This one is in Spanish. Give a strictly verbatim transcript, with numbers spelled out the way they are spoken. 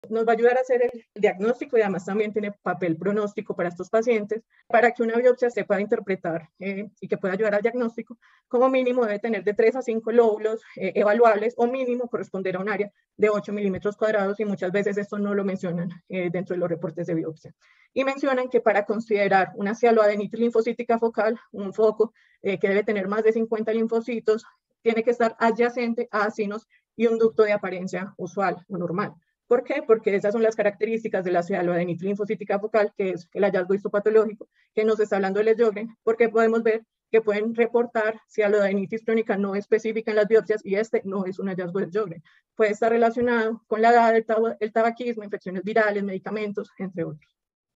Nos va a ayudar a hacer el diagnóstico y además también tiene papel pronóstico para estos pacientes. Para que una biopsia se pueda interpretar eh, y que pueda ayudar al diagnóstico, como mínimo debe tener de tres a cinco lóbulos eh, evaluables o mínimo corresponder a un área de ocho milímetros cuadrados y muchas veces esto no lo mencionan eh, dentro de los reportes de biopsia. Y mencionan que para considerar una cialoadenitis linfocítica focal, un foco eh, que debe tener más de cincuenta linfocitos, tiene que estar adyacente a acinos y un ducto de apariencia usual o normal. ¿Por qué? Porque esas son las características de la cialoadenitis linfocítica focal, que es el hallazgo histopatológico que nos está hablando el Sjögren, porque podemos ver que pueden reportar cialoadenitis crónica no específica en las biopsias y este no es un hallazgo del Sjögren. Puede estar relacionado con la edad, el, tab el tabaquismo, infecciones virales, medicamentos, entre otros.